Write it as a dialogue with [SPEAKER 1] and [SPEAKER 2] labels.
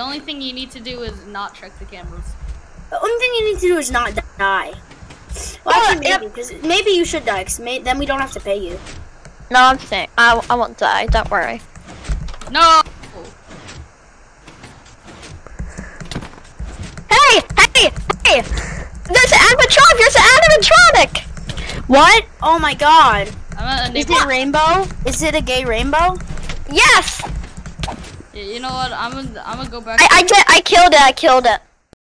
[SPEAKER 1] The only thing you need to do is not check the cameras.
[SPEAKER 2] The only thing you need to do is not die. Well, actually, maybe, because maybe you should die, because then we don't have to pay you.
[SPEAKER 3] No, I'm saying I won't die. Don't worry.
[SPEAKER 1] No.
[SPEAKER 3] Hey! There's an animatronic! There's an animatronic!
[SPEAKER 2] What? Oh my god.
[SPEAKER 1] Is
[SPEAKER 2] it rainbow? Is it a gay rainbow?
[SPEAKER 3] Yes!
[SPEAKER 1] Yeah, you know what? I'm gonna go back.
[SPEAKER 3] I killed it.